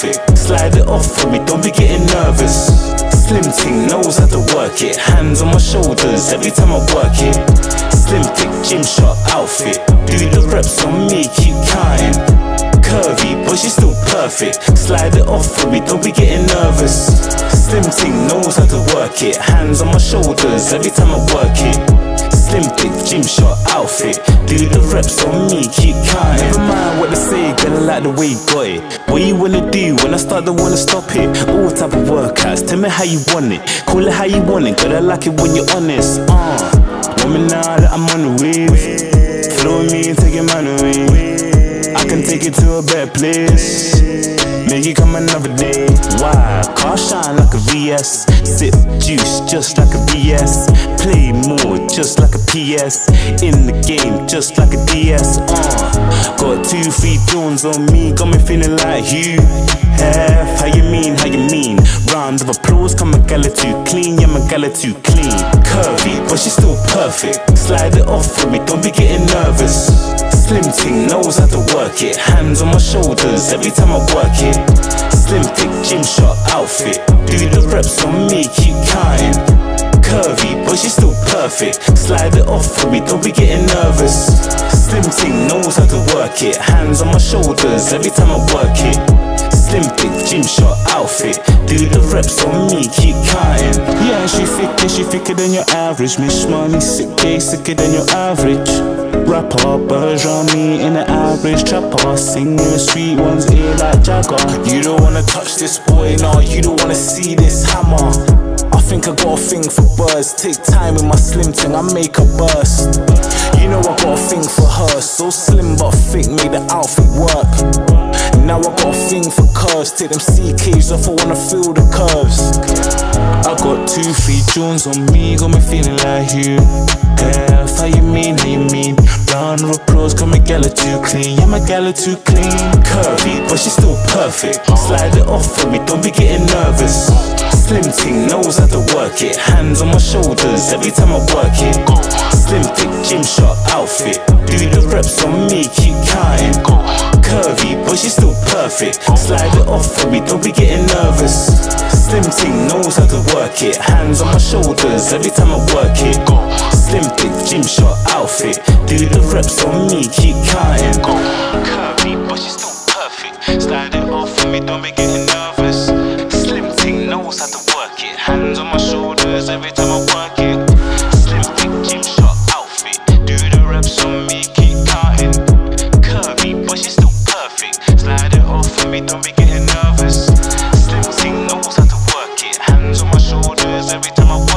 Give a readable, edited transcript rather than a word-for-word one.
perfect. Slide it off for me, don't be getting nervous. Slim ting knows how to work it. Hands on my shoulders every time I work it. Slim thick gym shot outfit. Do the reps on me, keep counting. Curvy, but she's still perfect. Slide it off for me, don't be getting nervous. Slim ting knows how to work it. Hands on my shoulders every time I work it. Slim thick gym shot outfit. Do the reps on me, keep counting. Never mind what they say, girl, I like the way you got it. What you wanna do when I start to wanna stop it? All type of workouts, tell me how you want it. Call it how you want it, girl, I like it when you're honest. Want me now that I'm on the wave. Flow with me and take your man away. I can take it to a better place. Make it come another day. Why? Car shine like a VS. Sip juice just like a BS. Play more just like a PS. In the game just like a DS. Got 2-3 Jones on me, got me feeling like you have. How you mean, how you mean? Round of applause, come a gala too clean. Yeah, my gala too clean. Curvy, but she's still perfect. Slide it off for me, don't be getting nervous. Slim ting knows how to work it. Hands on my shoulders every time I work it. Slim thick gym shot outfit. Do the reps on me, keep counting. Curvy, but she's still perfect. Slide it off for me, don't be getting nervous. Slim ting knows how to work it. Hands on my shoulders every time I work it. Slim thick gym shot outfit. Do the reps on me, keep counting. Yeah, she thicker than your average. Miss money, sicker than your average. Rapper, birds on me in the average trapper. Sing the sweet ones, ear like Jagger. You don't wanna touch this boy, no, you don't wanna see this hammer. I think I got a thing for birds. Take time with my slim thing, I make her burst. You know I got a thing for her. So slim but thick, make the outfit work. Now I got a thing for curves. Take them CKs off, I wanna feel the curves. I got 2-3 Jones on me, got me feeling like you have. How you mean, how you mean? Round of applause, got my gala too clean. Yeah, my gala too clean. Curvy, but she's still perfect. Slide it off for me, don't be getting nervous. Slim ting knows how to work it. Hands on my shoulders every time I work it. Slim thick gym shot outfit. Do the reps on me, keep counting. Curvy, but she's still perfect. Slide it off for me, don't be getting nervous. Slim ting knows how to work it. Hands on my shoulders every time I work it. Slim thick gym shot outfit. Do the reps on me, keep counting. Curvy, but she's still perfect. Slide it off for me, don't be getting nervous. Slim ting knows how to work it. Hands on my shoulders every time I work it. Slim thick gym shot outfit. Do the reps on me, keep counting. Curvy, but she's still perfect. Slide it off for me, don't be getting nervous. Slim ting knows how to work it. Hands on my shoulders every time I work it.